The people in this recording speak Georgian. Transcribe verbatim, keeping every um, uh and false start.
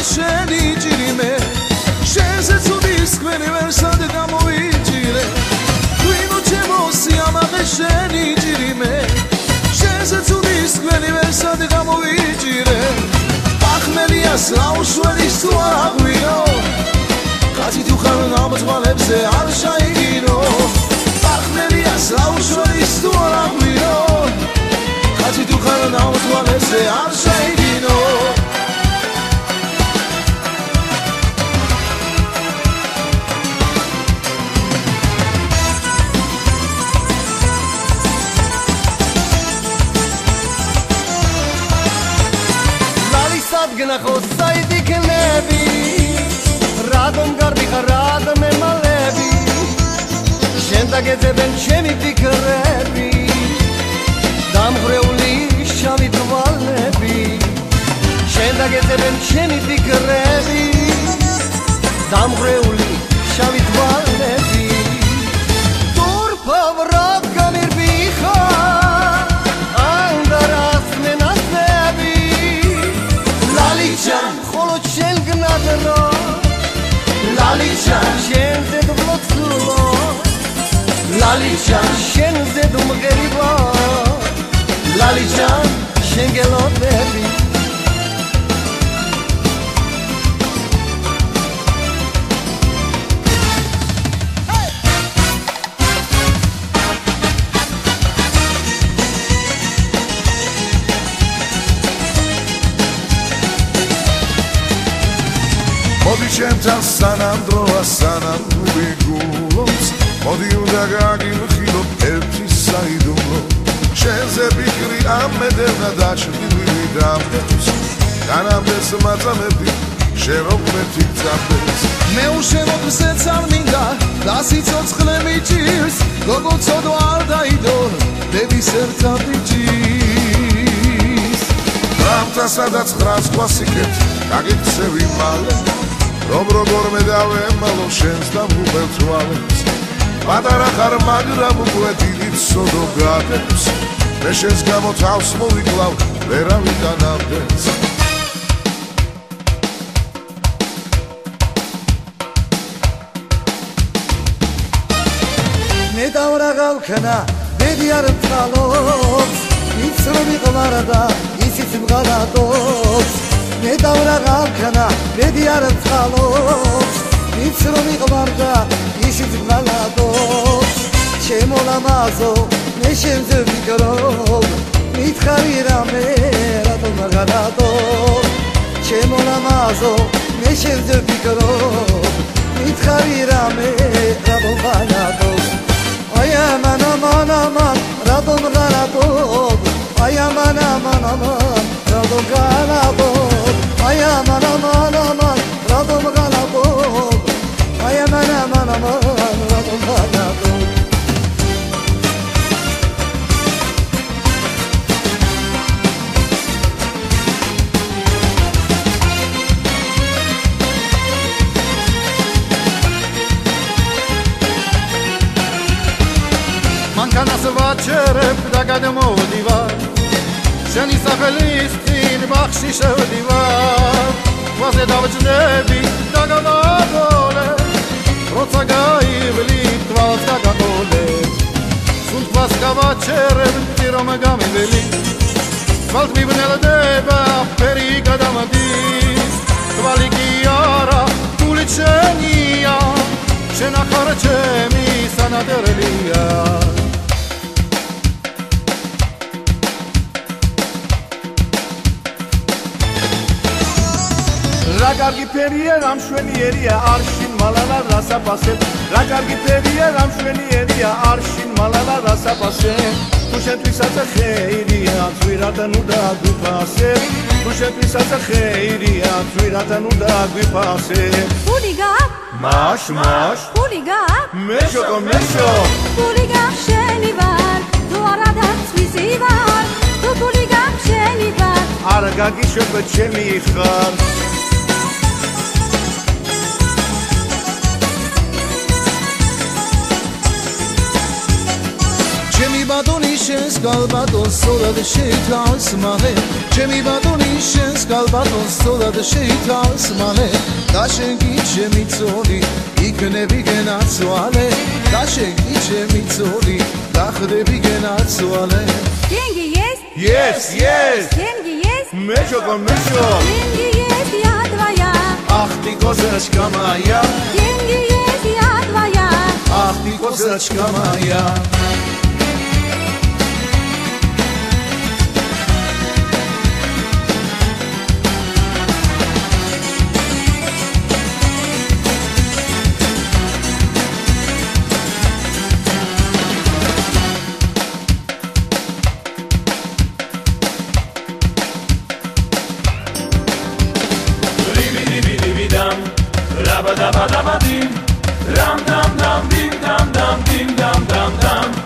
შენი ჭირიმე შენზე ცუდის თქვენი ვერსად გამოვიჭირე ვინო ჩემო სიამაყე შენი ჭირიმე შენზე ცუდის თქვენი ვერსად გამოვიჭირე ახმელიას აუშველის თუ არ აღვინო კაცი თუ ხარ ნამოძვალებზე არ შაიგინო ახმელიას აუშველის თუ არ აღვინო კაცი თუ ხარ ნამოძვალებზე არ შაიგინო Gnacho saidi knebi Radom garbi radom emalebi Shenda geze ben chemi fikrebi Dam ghreuli shami tvalebi Shenda geze ben chemi fikrebi Dam ghreuli shami tvalebi Tur pavrat gamir bicha Andaras menasebi Lalican, xolo chel gnadro Lalican, shen zedum lotsulo Lalican, shen zedum geriba Lalican, shen gelot bebi მოდი ჩემთან სანამდროა სანამ ვიგულობს მოდი უნდა გაგიმხილოთ ერთი საიდუმლო შენზე ფიქრი ამედევნა დაჩრდილვი დამდეს განამდეს მაწამები შენ რომ მეთი წამდეს მე უშენოდ მზეც არ მინდა და სიცოცხლე მიჭირს როგორ ცოდო არ დაიდო დედის ერთა ბიჭის რამთა სადაც ხრას ყვასიკეთ გაგიქცევი მალე რომ როგორ მე დავემალო შენს და მგუბელ თვალებს პატარა ხარ მაგრამ უკვე დიდი ცოდო გაგებს მე შენს გამო თავს მოვიკლავ ვერავინ დანამდეს მე დავრაღავ ქნა ბედი არ წყალობს იც რომ იყვარა და ისიც მღალატობს მე დავრაღავ ქნა ბედი არ წყალობს იც რომ იყვარა ისიც მღალატობს ჩემო ლამაზო მე შენზე ვიგროვ მითხარი რამე რატომ მღალატობს ჩემო ლამაზო მე შენზე ვიგროვ მითხარი რამე რატომ მღალატობს აი ამან ამან ამან რატომ მღალატობს აი ამან ამან ამან რატომ მღალატობს აი ამან ამან ამან რატომ მღალატობს აი ამან ამან ამან რატომ მღალატობს მანქანას ვაჩერებ და გადმოვდივარ შენი სახელის წინ ბახში შევდივარ ვაზე დავჯდები და გავაგოლე როცა გაივლი თვალს გაგაგოლე სულ თვალს გავაჩერებ რომ გამიველი თვალს მიბნელდება ფერი გადამდის თვალი კი არა გული შენია შენ ახარ ჩემი სანადერელია რა კარგი ფერია რა მშვენიერია არშინ მალალა რასაფასებ რა კარგი ფერია რა მშვენიერია არშინ მალალა რასაფასებ თუ შენთვისაც ხეირია ძვირადან უნდა გვიფასებ თუ შენთვისაც ხეირია ძვირადან უნდა გვიფასებ ფულიგა მაშ მაშ ფულიგა მეშოკო მეშო ფულიგა შენი ვარ თუ არა დაცვისი ვარ თუ ფულიგა შენი ვარ არ გაგიშობ ჩემი ხარ ჩემი ბატონი შენს გალბატონს სწორად შეიტანს მაღე ჩემი ბატონი შენს გალბატონს ცოლად შეითავს მალე და შენ კი ჩემი ცოლი იქნები გენაცვალე და შენ კი ჩემი ცოლი გახდები გენაცვალე Деньги есть? Есть, есть! Деньги есть? Мешок, мешок! Деньги есть, я твоя. Ах ты, козочка моя! Деньги есть, я твоя. Ах ты, козочка моя! Rabba dabba dabba dim, ram dam dam dim dam dam dim dam dam dam.